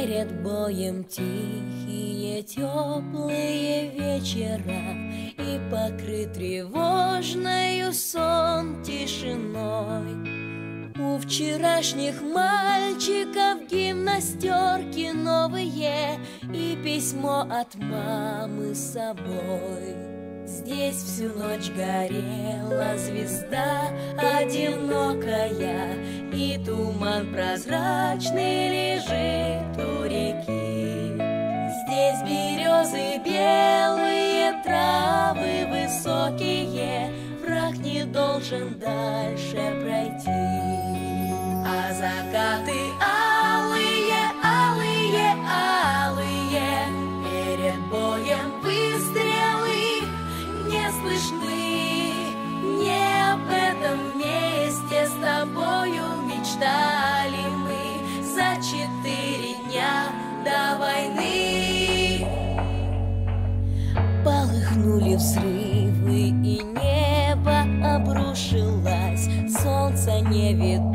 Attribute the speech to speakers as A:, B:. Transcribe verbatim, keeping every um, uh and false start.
A: Перед боем тихие, теплые вечера, и покрыт тревожною сон тишиной. У вчерашних мальчиков гимнастерки новые и письмо от мамы с собой. Здесь всю ночь горела звезда одинокая, и туман прозрачный лежит у реки. Здесь березы белые, травы высокие, враг не должен дальше пройти. А закаты алые, алые, алые, перед боем выстрелы не слышны. Не об этом вместе с тобою мечтали мы за четыре дня до войны. Полыхнули взрывы, и небо обрушилось, солнца не видно.